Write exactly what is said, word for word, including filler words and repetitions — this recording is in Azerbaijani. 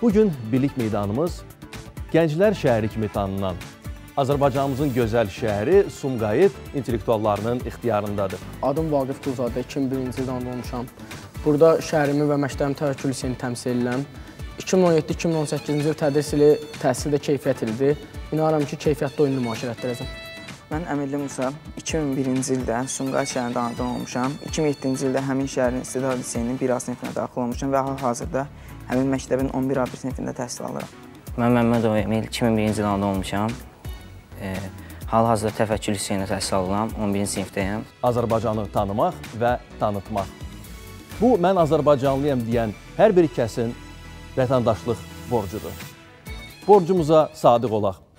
Bugün birlik meydanımız Gənclər şəhəri kimi tanınan Azərbaycanımızın gözəl şəhəri Sumqayıt intellektuallarının ixtiyarındadır. Adım Vaqif Quluzadə, iki min birinci ildən olmuşam. Burada şəhərimi və məktəbimi təvəkkül liseyini təmsil edirəm. iki min on yeddi iki min on səkkizinci il tədris ili təhsildə keyfiyyət ilidir. İnanıram ki, keyfiyyətli oyun nümayiş etdirəcəm. Mən Əmirli Musa, iki min birinci ildə Sumqayıt şəhərində anadan olmuşam. iki min yeddinci ildə həmin şəhərin istedad liseyinin bir A sinifinə daxil olmuşam və hal-hazırda həmin məktəbin on bir A bir sinifində təhsil alıram. Mən Məmmədov Emil, iki min birinci ildə anadan olmuşam. E, Hal-hazırda təfəkkür liseyində təhsil alıram, on birinci sinifdəyəm. Azərbaycanı tanımaq və tanıtmaq. Bu, mən Azərbaycanlıyam deyən hər bir kəsin vətəndaşlıq borcudur. Borcumuza sadiq olaq.